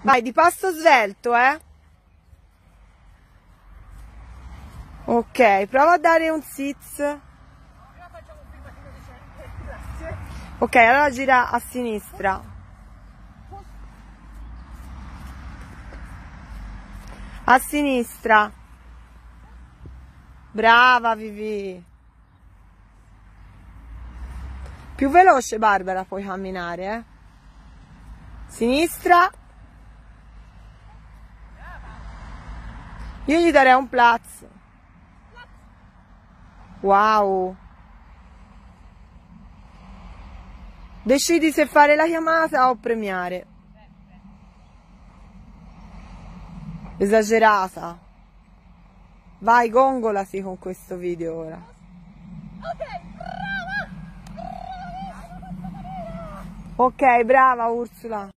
Vai, di passo svelto, eh. Ok, prova a dare un sits. Ok, allora gira a sinistra. A sinistra. Brava Vivi. Più veloce Barbara puoi camminare, eh. Sinistra. Io gli darei un plus. Wow. Decidi se fare la chiamata o premiare. Esagerata. Vai, gongolati con questo video ora. Ok, brava Ursula.